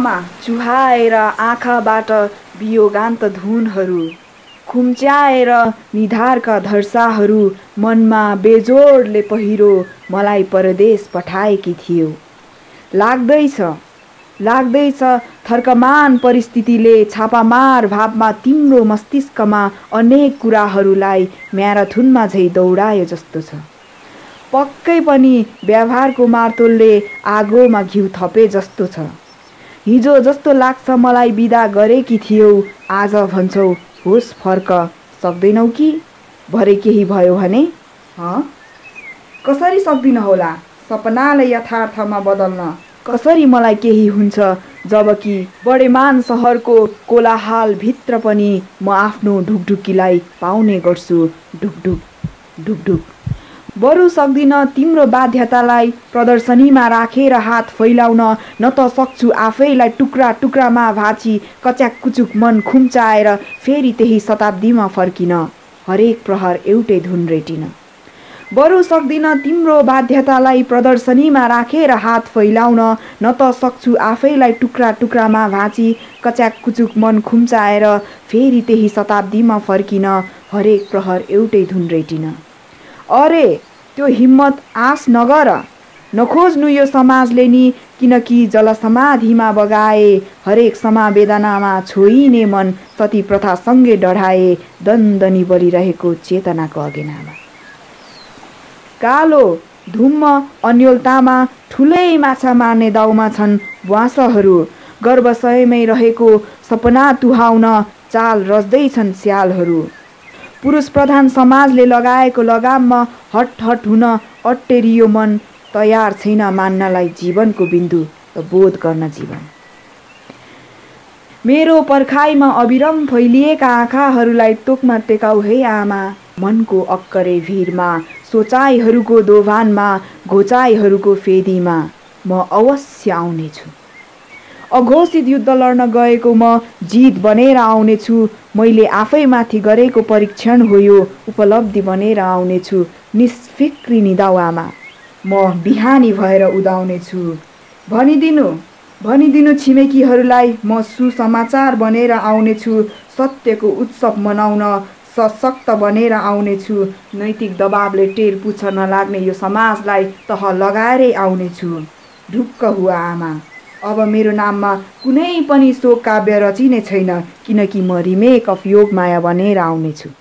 आमा चुहाएर आँखाबाट वियोगान्त धुनहरू, खुम्च्याएर निधारका धर्साहरू, मनमा बेजोडले पहिरो मलाई परदेश पठाएकी थियो। लाग्दैछ थर्कमान परिस्थितिले छापामार भावमा तिम्रो मस्तिष्कमा अनेक कुराहरूलाई म्याराथुनमा झै दौडायो जस्तो छ। पक्कै पनि व्यवहारको मार्तोलले आगोमा घिउ थपे जस्तो छ। हिजो जस्तो लाग्छ मलाई बिदा गरेकी थियौ, आज भन्छौ होस फर्क सक्दैनौ कि? भरे केही भयो भने कसरी सक्दिन होला सपनालाई यथार्थमा बदल्न? कसरी मलाई केही हुन्छ जबकि बडेमान सहरको कोलाहाल भित्र पनि म आफ्नो ढुकढुकीलाई पाउने गर्छु। ढुकढुक ढुकढुक। बरु सक्दिन तिम्रो बाध्यतालाई प्रदर्शनीमा राखेर हात फैलाउन, न त सक्छु आफैलाई टुक्रा टुक्रामा भाँची कच्याक कुचुक मन खुम्चाएर फेरि त्यही शताब्दीमा फर्किन, हरेक प्रहर एउटै धुन रेटिन। बरु सक्दिन तिम्रो बाध्यतालाई प्रदर्शनीमा राखेर हात फैलाउन, न त सक्छु आफैलाई टुक्रा टुक्रामा भाँची कच्याक कुचुक मन खुम्चाएर फेरि त्यही शताब्दीमा फर्किन, हरेक प्रहर एउटै धुन रेटिन। अरे त्यो हिम्मत आश नगर, नखोज्नु यो समाजले नि, किनकि जलसमाधिमा बगाए हरेक समवेदनामा छोइने मन सती प्रथासँगै डढाए दन्दनी बलिरहेको चेतनाको अगेनामा। कालो धुम्म अन्योलतामा ठुलै माछा मार्ने दाउमा छन् ब्वाँसहरू, गर्भाशयमै रहेको सपना तुहाउन चाल रच्दैछन् स्यालहरू। पुरुष प्रधान समाजले लगाएको लगाममा हट हुन अट्टेरियो मन तयार छैन मान्नलाई जीवनको बिन्दु र बोध गर्न जीवन। मेरो पर्खाइमा अविरम फैलिएका आँखाहरूलाई तोकमा टेकाउ है आमा। मनको अक्करे भिरमा, सोचाइहरूको दोभानमा, घोचाइहरूको फेदीमा म अवश्य आउनेछु। अघोषित युद्ध लड्न गएको म जित बनेर आउनेछु। मैले आफैमाथि गरेको परीक्षण हो यो, उपलब्धि बनेर आउनेछु। निष्फिक्री निदाउ आमा, म बिहानी भएर उदाउनेछु। भनिदिनु छिमेकीहरूलाई म सुसमाचार बनेर आउनेछु। सत्यको उत्सव मनाउन सशक्त बनेर आउनेछु। नैतिक दबावले टेर पुछ नलाग्ने यो समाजलाई तह लगाएरै आउनेछु। ढुक्क हुआ आमा, अब मेरो नाममा कुनै पनि शोक काव्य रचिने छैन, किनकि म रिमेक अफ योगमाया बनेर आउनेछु।